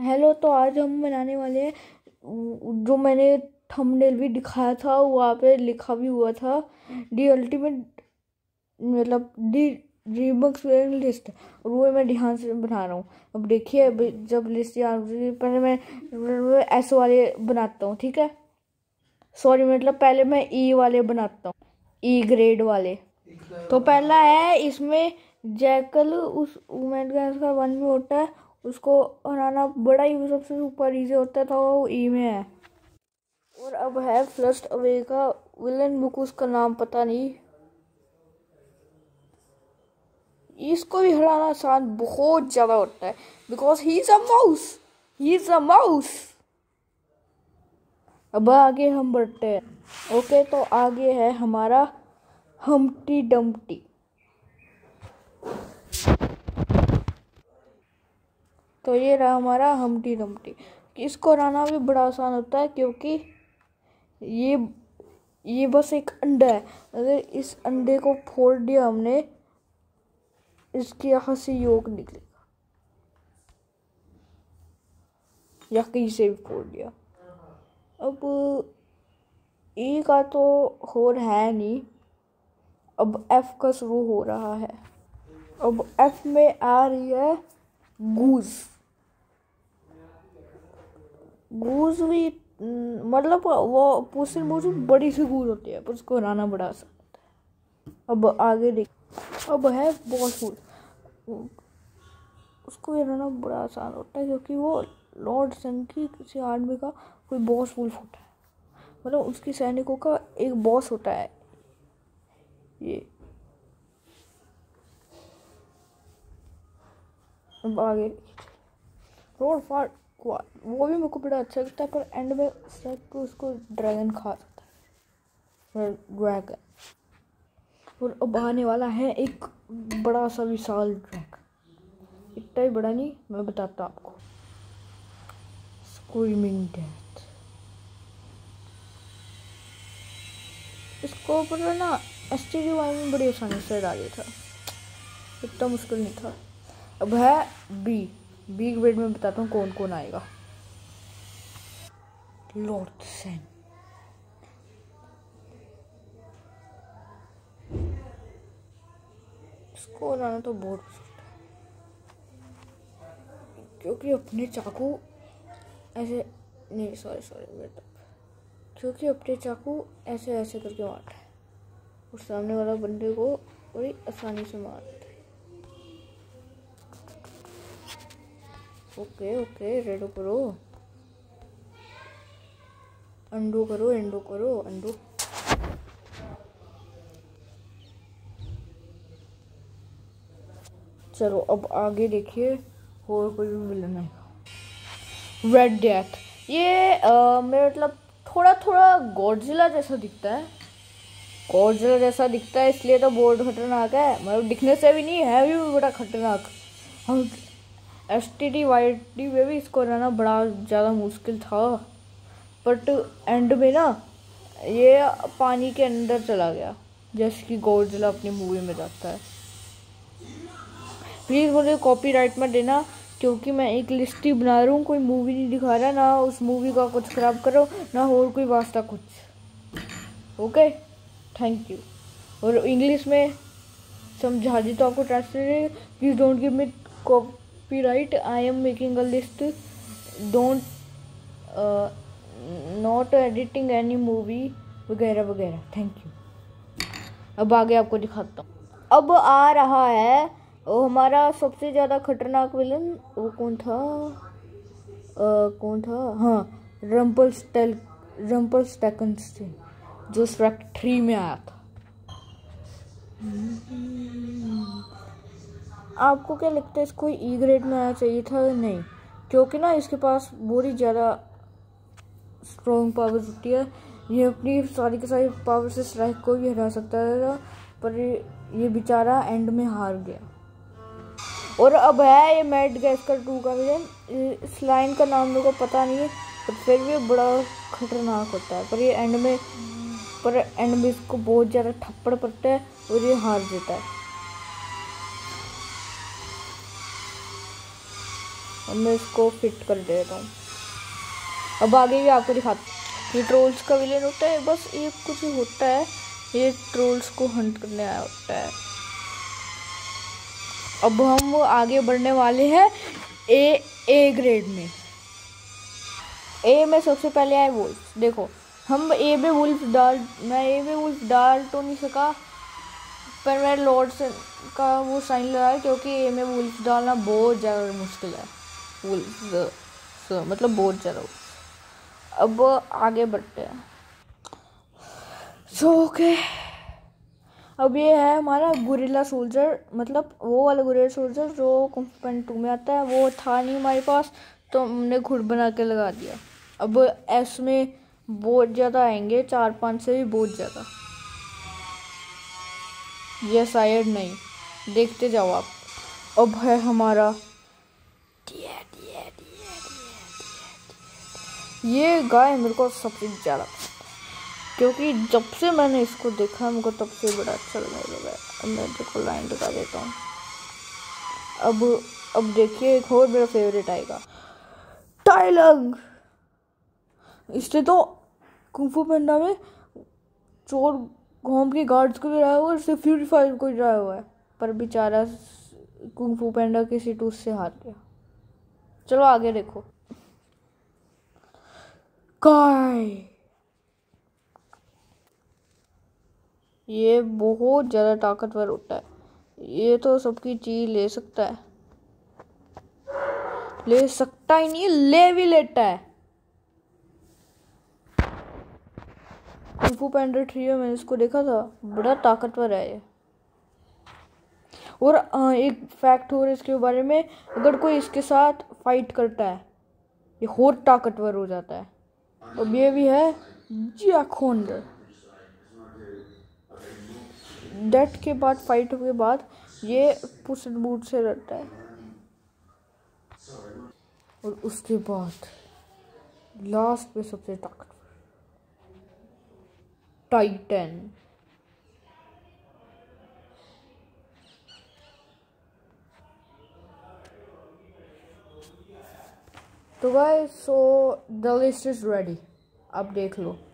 Hello, तो आज हम बनाने वाले हैं जो मैंने थंबनेल भी दिखाया था, वहाँ पे लिखा भी हुआ था दी अल्टीमेट, मतलब दी रीमिक्स लिस्ट। और वो मैं ध्यान से बना रहा हूँ। अब देखिए, जब लिस्ट याद होती है पहले मैं एस वाले बनाता हूँ, ठीक है। सॉरी, मतलब पहले मैं ई वाले बनाता हूँ, ई ग्रेड वाले। तो पहला है इसमें जैकल, उस वुमेन गैस का वन में होता है, उसको हराना बड़ा ही सबसे ऊपर इजी होता था, वो ई में है। और अब है फ्लस्ट अवे का विलन बुक, उसका नाम पता नहीं। इसको भी हराना आसान बहुत ज्यादा होता है, because he is a mouse, he is a mouse. अब आगे हम बढ़ते हैं। ओके, तो आगे है हमारा हम्टी डम्टी। तो ये रहा हमारा हम्टी डम्टी। इसको हराना भी बड़ा आसान होता है, क्योंकि ये बस एक अंडा है। अगर इस अंडे को फोड़ दिया हमने, इसके यहाँ से योग निकलेगा, या कहीं से भी फोड़ दिया। अब ए का तो होर है नहीं, अब एफ का शुरू हो रहा है। अब एफ में आ रही है गूज। गूज भी मतलब वो पूछने मुझे बड़ी सी गूज होती है, पर उसको हराना बड़ा आसान होता है। अब आगे देख, अब है बॉसफुल। उसको हराना बड़ा आसान होता है, क्योंकि वो लॉर्ड सन की किसी आर्मी का कोई बॉस वुल्फ होता है, मतलब उसकी सैनिकों का एक बॉस होता है ये। अब आगे रोड फार, वो भी मेरे को बड़ा अच्छा लगता है, पर एंड में सब उसको ड्रैगन खा सकता है, ड्रैगन। और अब आने वाला है एक बड़ा सा विशाल ड्रैगन, इतना ही बड़ा नहीं, मैं बताता हूँ आपको। Screaming death. इसको पर ना STD में बड़ी आसानी से डाल था, इतना मुश्किल नहीं था। अब है बी ग्रेड में बताता हूँ कौन कौन आएगा। लॉर्ड सेन, इसको लाना तो बहुत मुश्किल है, क्योंकि अपने चाकू ऐसे नहीं, सॉरी बेटा, क्योंकि अपने चाकू ऐसे ऐसे करके मारता है और सामने वाला बंदे को बड़ी आसानी से मार देता है। ओके, रेडो करो, अंडो करो, अंडो। चलो अब आगे देखिए, और कोई भी विलन है। रेड डेथ, ये मेरा मतलब थोड़ा थोड़ा गॉडजिला जैसा दिखता है, इसलिए तो बहुत खतरनाक है। मतलब दिखने से भी नहीं है, भी बड़ा खतरनाक। हम STD में भी इसको रहना बड़ा ज़्यादा मुश्किल था, बट एंड में ना ये पानी के अंदर चला गया, जैसे कि गॉडजिला अपनी मूवी में जाता है। प्लीज़ मुझे कॉपीराइट मत देना, क्योंकि मैं एक लिस्ट ही बना रहा हूँ, कोई मूवी नहीं दिखा रहा, ना उस मूवी का कुछ खराब करो, ना और कोई वास्ता कुछ। Okay, thank you. और इंग्लिश में समझा दी तो आपको translate. Please don't give me copyright, I am making a list, don't not editing any movie वगैरह वगैरह, थैंक यू। अब आगे आपको दिखाता हूँ। अब आ रहा है वो हमारा सबसे ज़्यादा खतरनाक विलन। वो कौन था? हाँ, रम्पलस्टेल्टन, जो श्रेक 3 में आया था। आपको क्या लगता है, इसको ई ग्रेड में आना चाहिए था? नहीं, क्योंकि ना इसके पास बहुत ही ज़्यादा स्ट्रॉन्ग पावर्स होती है। ये अपनी सारी की सारी पावर से स्ट्राइक को भी हरा सकता है, पर ये बेचारा एंड में हार गया। और अब है ये मैडागास्कर 2 का विलन। इस लाइन का नाम मेरे को पता नहीं है, पर फिर भी बड़ा खतरनाक होता है। पर एंड में इसको बहुत ज़्यादा थप्पड़ पड़ता है और ये हार जाता है। अब मैं इसको फिट कर देता हूँ। अब आगे भी आपको दिखाता हूँ। ये ट्रोल्स का विलेन होता है, बस ये कुछ होता है, ये ट्रोल्स को हंट करने आया होता है। अब हम आगे बढ़ने वाले हैं ए ग्रेड में। ए में सबसे पहले आए वुल्फ। देखो हम ए में वुल्फ डाल तो नहीं सका, पर मैं लॉर्ड का वो साइन लगाया, क्योंकि ए में वुल्फ डालना बहुत ज़्यादा मुश्किल है। वुल्फ मतलब बहुत ज़्यादा। अब आगे बढ़ते हैं। ओके, अब ये है हमारा गुरिल्ला सोल्जर, मतलब वो वाला गुरिल्ला सोल्जर जो कुंग-फू पैंडा 2 में आता है। वो था नहीं हमारे पास, तो हमने खुद बना के लगा दिया। अब इसमें बहुत ज़्यादा आएंगे, 4-5 से भी बहुत ज़्यादा। ये शायद नहीं, देखते जाओ आप। अब है हमारा ये गाय मेरे को सबसे ज़्यादा, क्योंकि जब से मैंने इसको देखा मेरे को तब से बड़ा अच्छा लगने लगा है। अब मैं देखो लाइन लगा देता हूँ। अब देखिए एक और मेरा फेवरेट आएगा, टाई लंग। इसने तो कुंग-फू पैंडा में चोर होम के गार्ड्स को भी रहा हुआ है, उससे फ्यूरी 5 को रहा हुआ है, पर बेचारा कुंग-फू पैंडा किसी टूस से हार गया। चलो आगे देखो। काय, ये बहुत ज़्यादा ताकतवर होता है। ये तो सबकी चीज ले सकता है, ले सकता ही नहीं, ले भी लेता है। कुंग-फू पैंडा 3 में मैंने इसको देखा था, बड़ा ताकतवर है ये। और एक फैक्ट और इसके बारे में, अगर कोई इसके साथ फाइट करता है ये और ताकतवर हो जाता है। अब ये भी है जियाखोंडर। डेथ के बाद, फाइट के बाद ये पुश एंड बूट से लड़ता है। और उसके बाद लास्ट में सबसे ताकतवर टाइटन। तो guys, so the list is ready, अब देख लो।